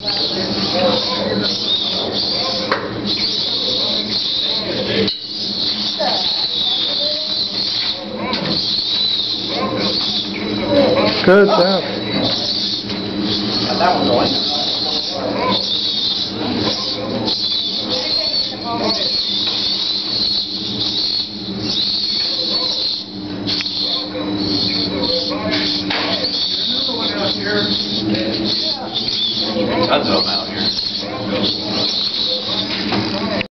Good job. Got that one going. That's all now.